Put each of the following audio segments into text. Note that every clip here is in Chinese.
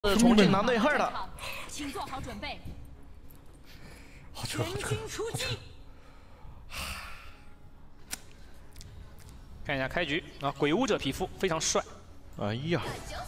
是重庆拿内荏的， 请做好准备。 好扯， 全军出击！ 看一下开局啊，鬼舞者皮肤非常帅。 哎呀，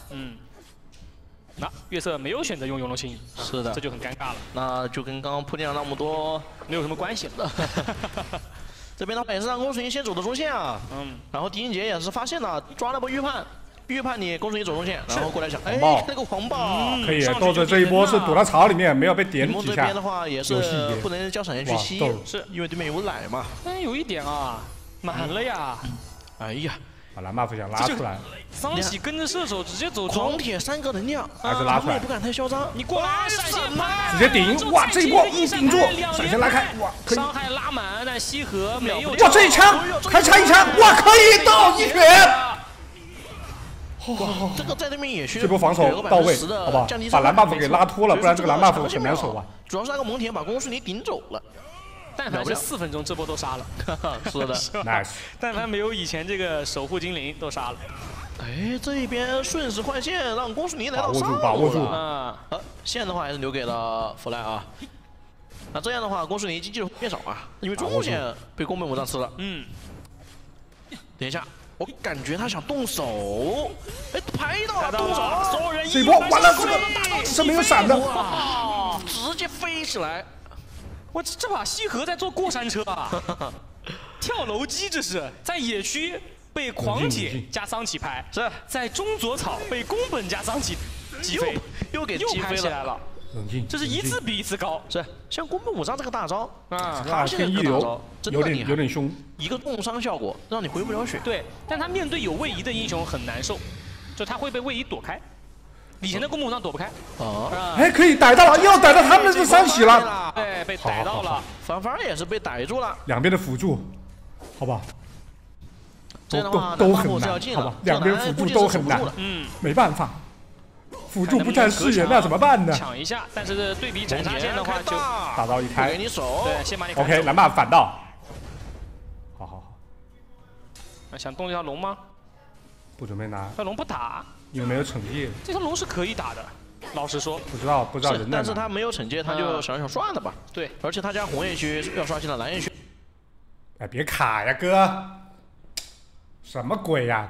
那月色没有选择用永龙青， 是的， 这就很尴尬了。 那就跟刚刚铺垫了那么多没有什么关系了。 这边的话也是让公孙仪先走的中线啊，然后狄仁杰也是发现了，抓了波预判。 预判你公孙仪走中线，然后过来抢，哎，那个黄暴可以，豆子这一波是躲到槽里面，没有被点几下。 这边的话也是不能叫闪现去吸，是因为对面有奶嘛。 但有一点啊，满了呀。 哎呀， 把蓝 buff 想拉出来。 桑喜跟着射手直接走狂铁3个能量， 还是拉出来， 也不敢太嚣张。 你过来，闪现拍， 直接顶，哇，这一波顶住，闪现拉开，哇，可以。 伤害拉满，但西河没有。 哇，这一枪还差一枪，哇，可以到一拳。 哇，这个在对面也需要这波防守到位，好不好？把蓝 buff 给拉脱了，不然这个蓝 buff 很难守啊。 主要是那个蒙恬把公孙仪顶走了， 但凡是4分钟，这波都杀了。 是的 ，nice。 但凡没有以前这个守护精灵，都杀了。 哎，这一边顺势换线，让公孙仪来到上路。 把握住。 线的话还是留给了弗莱啊。那这样的话，公孙仪经济会变少啊，因为中路线被宫本武藏吃了。等一下。 我感觉他想动手，哎，拍到了，动手了，所有人这一波完了，这是没有闪的， 直接飞起来。 我这把西河在坐过山车啊，跳楼机这是在野区被狂铁加桑启拍， 是在中左草被宫本加桑启击飞， 又给击飞起来了。 冷静， 这是一次比一次高。 是像宫本武藏这个大招啊， 他现在这个大招有点凶， 一个重伤效果让你回不了血。 对，但他面对有位移的英雄很难受，就他会被位移躲开。以前的宫本武藏躲不开。 哎，可以逮到了，又逮到他们这三喜了。 对，被逮到了。 反方也是被逮住了。 两边的辅助，好吧， 这样的话都很难，好吧，两边辅助都很难。没办法。 辅助不占视野，那怎么办呢？ 抢一下，但是对比斩杀线的话，就大招一开， 给你手， 对，先把你 OK， 蓝 buff 反到，好。 想动这条龙吗？ 不准备拿。 这龙不打， 因为没有惩戒。 这条龙是可以打的，老实说。 不知道人在哪。 但是他没有惩戒，他就想算了吧。 对， 而且他家红叶区要刷新了蓝叶区。 哎，别卡呀，哥！什么鬼呀？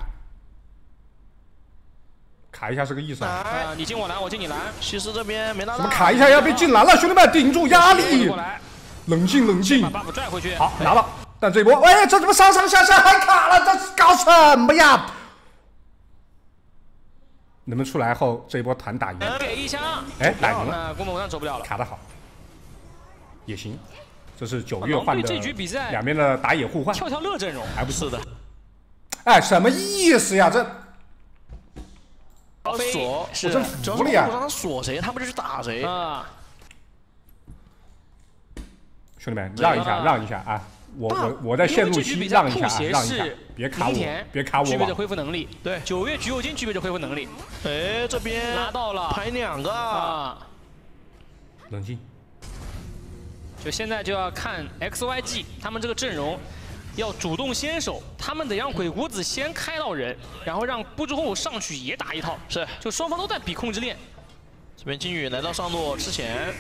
卡一下是个意思啊！你进我蓝，我进你蓝。 西施这边没拿到。 怎么卡一下要被进蓝了？兄弟们，顶住压力！冷静。 把 buff 拽回去。 好，拿了。但这波，哎，这怎么上下还卡了？这搞什么呀？能不能出来后这一波团打赢？ 给一枪。 哎，打赢了。 宫本武藏走不了了。 卡得好，也行。这是9月换的。 这局比赛两边的打野互换。 跳乐阵容还不是的。 哎，什么意思呀？这。 锁是，真服了呀！ 让他锁谁，他们就去打谁啊！ 兄弟们，让一下啊！我在线路期让一下啊，让一下，别卡我，别卡我！ 具备着恢复能力， 对 ，9月橘右京具备着恢复能力。 哎，这边拿到了， 排2个啊！ 冷静。 就现在就要看 XYG 他们这个阵容。 要主动先手，他们得让鬼谷子先开到人，然后让不之后上去也打一套， 是， 就双方都在比控制链。 这边金宇来到上路之前，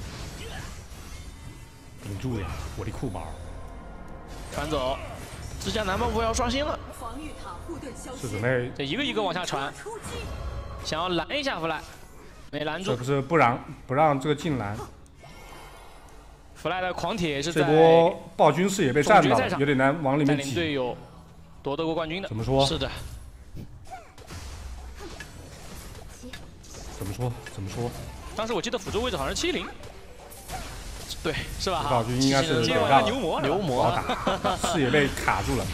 顶住呀，我的酷毛！ 传走， 自家蓝 buff 要刷新了， 是准备这一个一个往下传，想要拦一下弗莱，没拦住。 这不是不让这个进蓝。 弗莱的狂铁是这波暴君士也被占到了，有点难往里面挤。 队友夺得过冠军的， 怎么说？ 是的。 怎么说？ 当时我记得辅助位置好像是70， 对， 是吧？ 暴君应该是让牛魔打，视野被卡住了。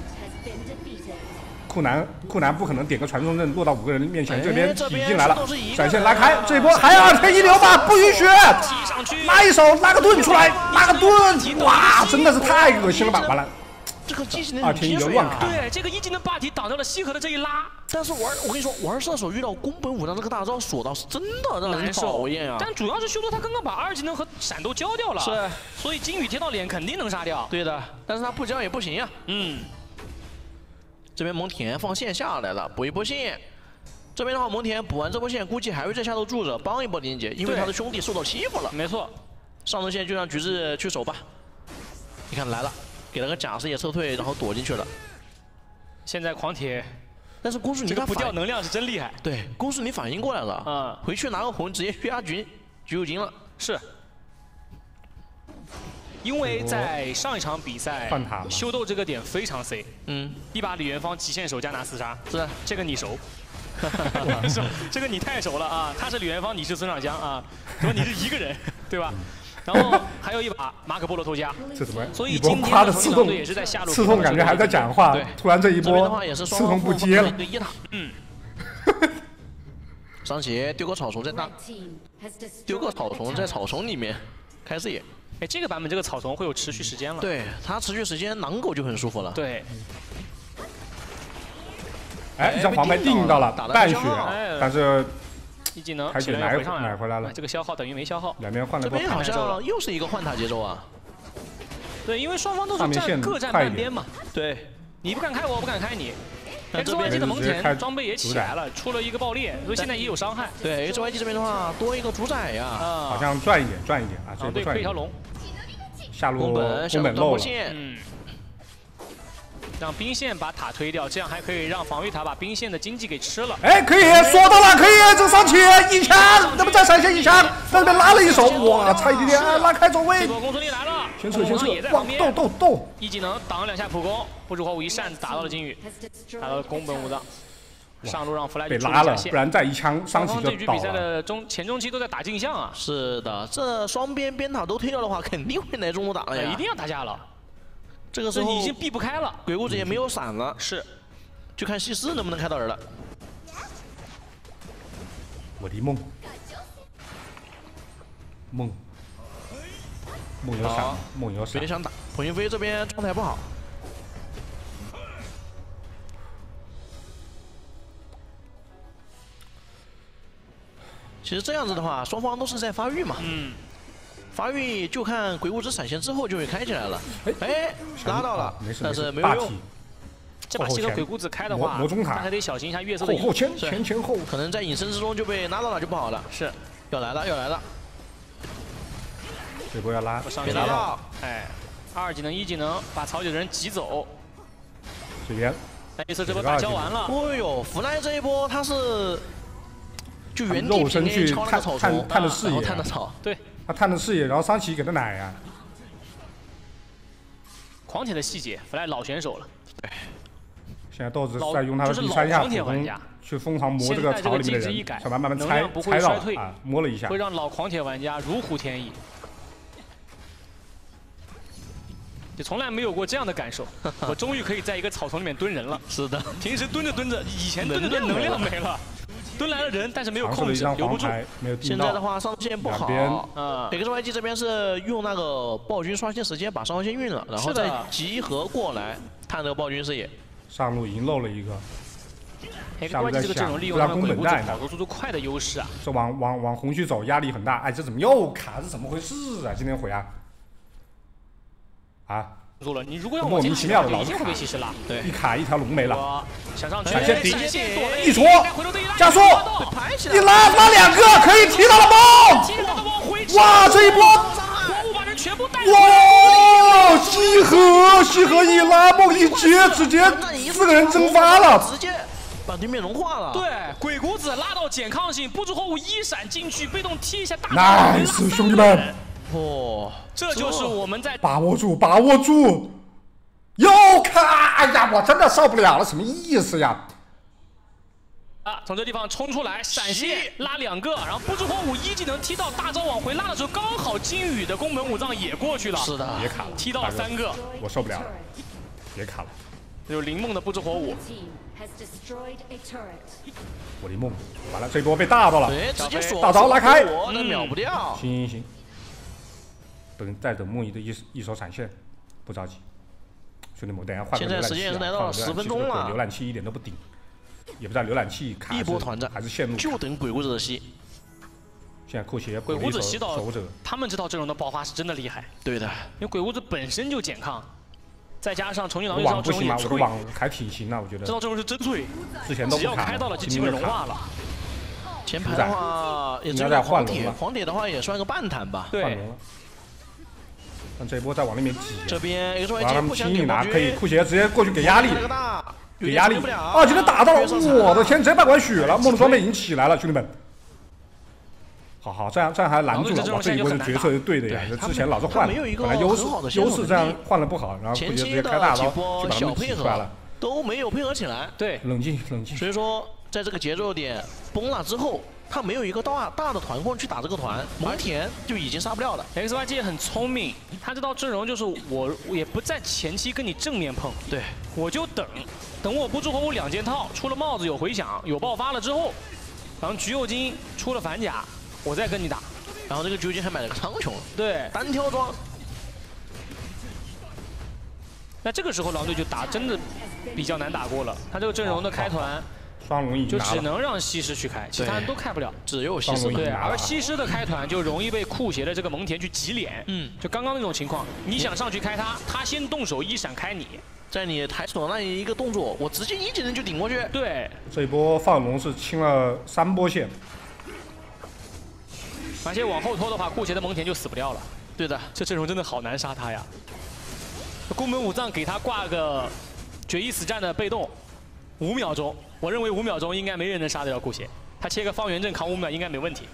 库南不可能点个传送阵落到5个人面前，这边挤进来了，闪现拉开，这一波还2天1流吧，不允许！拉一手，拉个盾出来，拉个盾，哇，真的是太恶心了吧！完了， 这个技能 2天1流乱卡， 对，这个一技能霸体挡掉了西河的这一拉。 但是我跟你说，玩射手遇到宫本武藏这个大招锁到是真的让人讨厌啊！ 但主要是修多他刚刚把2技能和闪都交掉了， 是， 所以金羽贴到脸肯定能杀掉。 对的，但是他不交也不行呀。这边蒙恬放线下来了，补一波线， 这边的话，蒙恬补完这波线，估计还会在下路住着，帮一波连结，因为他的兄弟受到欺负了。 没错， 上路线就让橘子去守吧。你看来了，给了个假视野撤退，然后躲进去了。 现在狂铁， 但是公树你这个不掉能量是真厉害。 对，公树你反应过来了，回去拿个红直接去压局友金了。 是。 因为在上一场比赛，修斗这个点非常 C， 一把李元芳极限手加拿4杀， 是这个你熟，这个你太熟了啊！他是李元芳，你是孙尚香啊，怎么你是一个人，对吧？然后还有一把马可波罗偷家， 这怎么？ 所以今天的刺痛也是在下路， 刺痛感觉还在讲话，突然这一波刺痛不接了， 上血丢个草丛在大，丢个草丛在草丛里面开视野。 哎，这个版本这个草丛会有持续时间了。 对，它持续时间狼狗就很舒服了。 对。 哎，一张黄牌定到了半血，但是一技能还给买回来了。 这个消耗等于没消耗。 两边换了波。这边好像又是一个换塔节奏啊。 对，因为双方都是各占半边嘛。 对。 你不敢开我，我不敢开你。HYG 的蒙恬装备也起来了，出了一个爆裂，所以现在也有伤害。 对 HYG 这边的话，多一个主宰呀。 好像赚一点啊，这对，亏一条龙。 下路宫本漏了， 让兵线把塔推掉，这样还可以让防御塔把兵线的经济给吃了。 哎，可以锁到了，可以，这上去一枪，那么再闪现一枪，在那边拉了一手，哇，差一点点，拉开走位。 这波公孙离来了， 先撤，哇，斗， 一技能挡了2下普攻，不知火舞一扇子打到了金羽，打到了宫本武藏。 上路让弗莱被拉了，不然再一枪伤起就倒了。 这局比赛的前中期都在打镜像啊。 是的，这双边边塔都推掉的话，肯定会来中路打了呀。 一定要打架了。 这个时候已经避不开了， 鬼谷子也没有闪了。 是， 就看西施能不能开到人了。 我的梦有闪，梦有闪。 别想打，蒲云飞这边状态不好。 其实这样子的话，双方都是在发育嘛。发育就看鬼谷子闪现之后就会开起来了。哎，拉到了，但是没有用。 这把西河鬼谷子开的话，还得小心一下月色的前后， 可能在隐身之中就被拉到了就不好了。是，要来了。 这波要拉， 别拉到。 哎，2技能1技能把曹姐的人挤走。 这边， 月色这波打交完了。 哦呦，弗莱这一波他是。 就原地肉身去探的视野， 对， 他探的视野，然后桑奇给他奶呀。 狂铁的细节，弗莱老选手了。 对， 现在豆子在用他的第3下普攻去疯狂磨这个草里面的人，想慢慢猜到啊，摸了一下， 会让老狂铁玩家如虎添翼。就从来没有过这样的感受，我终于可以在一个草丛里面蹲人了。 是的， 平时蹲着，以前蹲着能量没了。 蹲来了人，但是没有控制，留不住。 现在的话上线不好，XYG 这边是用那个暴君刷新时间把上线运了，然后再集合过来探这个暴君视野。 上路已经漏了一个。 XYG 这个阵容利用他们鬼谷子跑动速度快的优势啊。 这往红区走，压力很大。哎，这怎么又卡？这怎么回事啊？今天回啊？啊？ 错了，你如果要莫名其妙的老是会被稀释拉， 对，一卡一条龙没了， 闪上去， 闪现顶， 一戳，加速，一拉2个可以提到了梦，哇，这一波，哇，西河一拉梦一接，直接4个人蒸发了， 直接把对面融化了。 对，鬼谷子拉到减抗性，不知火舞1闪进去，被动踢一下大。 nice， 兄弟们。 哦， 这就是我们在把握住，又卡！哎呀，我真的受不了了，什么意思呀？ 啊，从这地方冲出来，闪现拉2个，然后不知火舞1技能踢到大招往回拉的时候，刚好金羽的宫本武藏也过去了。 是的， 别卡了， 踢到了3个， 我受不了了，别卡了。 有林梦的不知火舞。 我的梦，完了，这波被大到了， 直接锁大招拉开， 秒不掉。 行。 再等梦怡的一手闪现，不着急，兄弟们，等下换个浏览器。 现在时间也是来到了10分钟了， 浏览器一点都不顶，也不知道浏览器卡一波团战还是线路， 就等鬼谷子的吸。 现在扣鞋， 鬼谷子吸到他们这套阵容的爆发是真的厉害。 对的， 因为鬼谷子本身就减抗， 再加上重庆狼这套阵容也脆， 我的网还挺行的，我觉得。 这套阵容是真脆， 之前都只要开到了就基本融化了。 前排的话也只有黄铁，黄铁的话也算个半坦吧。 对。 但这一波再往那边挤。 这边 XYG 不想给拿，可以酷鞋直接过去给压力。 给压力啊！ 今天打到了，我的天，直接半管血了，梦的装备已经起来了，兄弟们。好，这样还拦住了，哇，这一波的决策是对的呀。之前老是换，本来优势这样换了不好，然后直接开大刀就把他们挤出来了， 都没有配合起来。 对， 冷静。 所以说，在这个节奏点崩了之后，他没有一个大的团控去打这个团，蒙恬就已经杀不了了。 XYG 很聪明，他这套阵容就是我也不在前期跟你正面碰， 对， 我就等我不出火舞2件套，出了帽子有回响有爆发了之后，然后橘右京出了反甲，我再跟你打。 然后这个橘右京还买了个苍穹， 对， 单挑装。 那这个时候狼队就真的比较难打过了，他这个阵容的开团。 双龙已经就只能让西施去开，其他人都开不了， 只有西施对，而西施的开团就容易被酷鞋的这个蒙恬去挤脸。就刚刚那种情况，你想上去开他，他先动手一闪开你， 在你抬手那一个动作，我直接一技能就顶过去。 对， 这一波放龙是清了3波线， 而且往后拖的话，酷鞋的蒙恬就死不掉了。 对的， 这阵容真的好难杀他呀。宫本武藏给他挂个决一死战的被动，5秒钟。 我认为5秒钟应该没人能杀得了酷鞋，他切个方圆阵扛5秒应该没问题。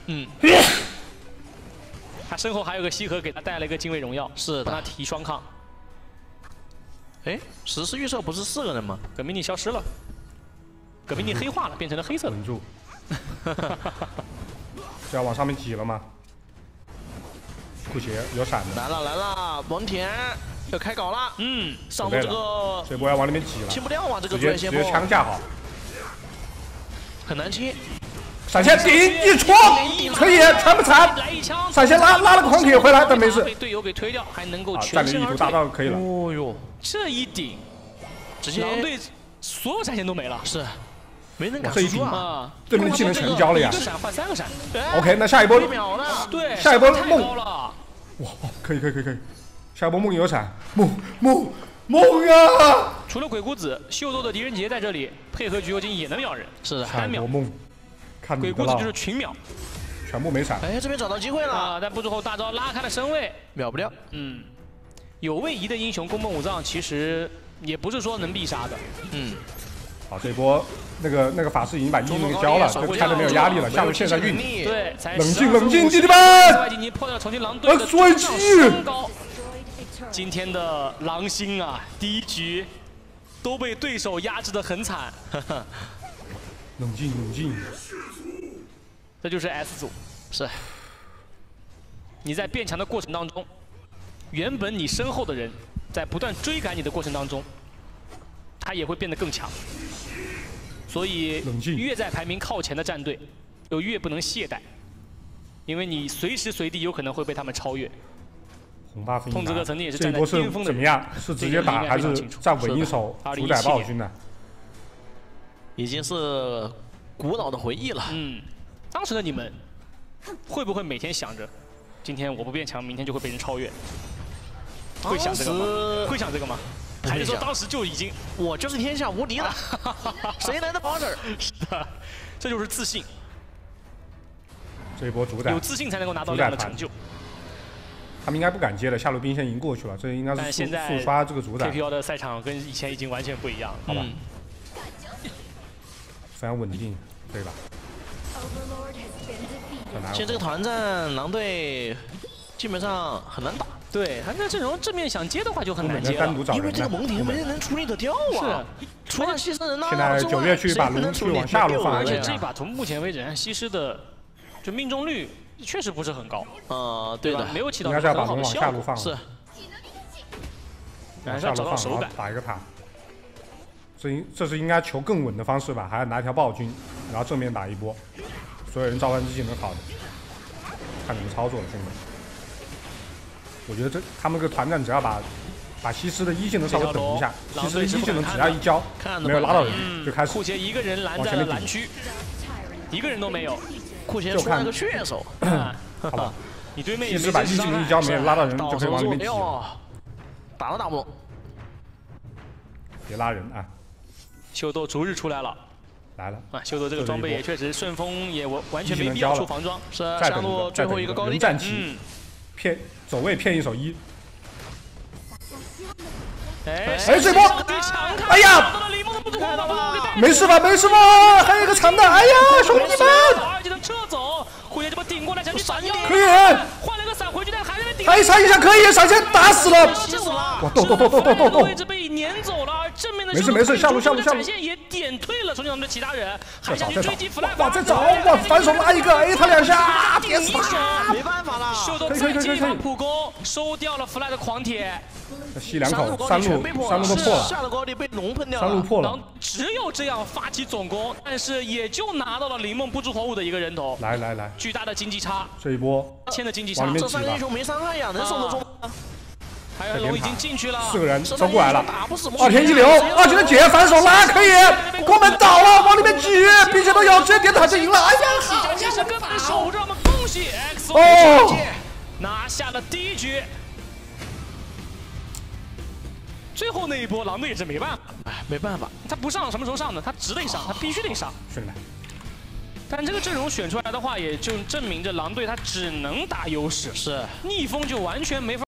他身后还有个西河给他带了一个敬畏荣耀， 是帮他提双抗。 哎，实时预测不是4个人吗？ 葛米尼消失了，葛米尼黑化了，变成了黑色的。 稳住。就要往上面挤了吗？酷鞋有闪的。 来了，蒙恬要开搞了。上路这个这波要往里面挤了， 清不掉啊！这个直接枪架好。 很难切， 闪现顶一戳，可以全部残。 来一枪， 闪现拉了个狂铁回来，但没事。 被队友给推掉，还能够战略意图达到可以了。 哦呦， 这一顶， 直接狼队所有闪现都没了， 是，没人敢这一顶啊！ 对面技能全交了呀。 一个闪换3个闪。 OK， 那下一波对， 下一波梦了。 哇，可以。下一波梦有闪，梦啊！ 除了鬼谷子，秀逗的狄仁杰在这里配合橘右京也能秒人， 是的， 单秒。 梦，看鬼谷子就是群秒， 全部没闪。 哎，这边找到机会了啊！但不之后大招拉开了身位， 秒不掉。 有位移的英雄宫本武藏其实也不是说能必杀的。 好，这一波那个法师已经把一能交了，就开的没有压力了，下路线上运。 对， 冷静，弟弟们！ 外已经破掉重庆狼队的双高。 今天的狼星啊，第一局都被对手压制得很惨。 冷静。 这就是 S 组， 是。 你在变强的过程当中，原本你身后的人在不断追赶你的过程当中，他也会变得更强。所以，越在排名靠前的战队，就越不能懈怠，因为你随时随地有可能会被他们超越。 红八分， 痛之哥曾经也是站在巅峰的，怎么样？是直接打还是再稳一手主宰暴君呢？ 已经是古老的回忆了。 当时的你们会不会每天想着，今天我不变强，明天就会被人超越？会想这个吗？会想这个吗？还是说当时就已经我就是天下无敌的，谁来的帮手？ 是的，这就是自信。 这一波主宰有自信才能够拿到这样的成就。 他们应该不敢接了，下路兵线已经过去了，这应该是速刷这个主宰。 KPL 的赛场跟以前已经完全不一样了，好吧？ 非常稳定，对吧？ 现在这个团战，狼队基本上很难打。 对，他这阵容正面想接的话就很难接了， 因为这个蒙恬没人能处理得掉啊。是，除了牺牲人呐。 现在9月去把龙去往下路放， 而且这把从目前为止，西施的就命中率。 确实不是很高， 对的， 没有起到很好的效果。 是， 还是要找到手感，打一个塔。这是应该求更稳的方式吧？还要拿一条暴君，然后正面打一波，所有人召唤之技能好的，看怎么操作了，兄弟们。我觉得他们这个团战只要把西施的一技能稍微等一下，西施的一技能只要一交，没有拉到人就开始。 酷鞋一个人拦在了蓝区，一个人都没有。 酷鞋出来个血手， 好吧， 你对面也是把一技能一交没有拉到人，就可以往里面挤。 打都打不动。 别拉人啊！ 秀逗逐日出来了。 来了啊！秀逗这个装备也确实，顺风也完全没必要出防装。 是下路最后一个高地战旗，骗走位骗一手一。 哎， 这波！哎呀！没事吧？没事吧？还有一个长的！哎呀，兄弟们！ 二技能撤走，回来这波顶过来想去闪耀， 可以， 换了个闪回去，但还在那顶。 还闪一下可以，闪现打死了！哇，斗！ 位置被撵走了，而正面的没事，下路。 展现也点退了重庆他们的其他人，还想去追击弗莱。 哇，再找！哇，反手拉一个 A 他2下，点死他！ 没办法了， 秀逗再进一把普攻，收掉了弗莱的狂铁。 吸2口，三路都破了， 下了高地被龙喷掉了， 3路破了。 只有这样发起总攻，但是也就拿到了林梦不知火舞的一个人头。 来， 巨大的经济差， 这一波 1000的经济差， 这 3个英雄没伤害呀，能守得住吗？ 还有龙已经进去了 ，4个人走过来了。 二田一流，二技能解反手拉可以，攻门倒了，往里面挤，并且都有直接点塔就赢了。哎呀，好呀，是根本守着，我们恭喜 X 拿下了第1局。 最后那一波，狼队也是没办法， 没办法， 他不上什么时候上呢？他只得上，他必须得上。 是的。 但这个阵容选出来的话，也就证明着狼队他只能打优势， 是逆风就完全没法。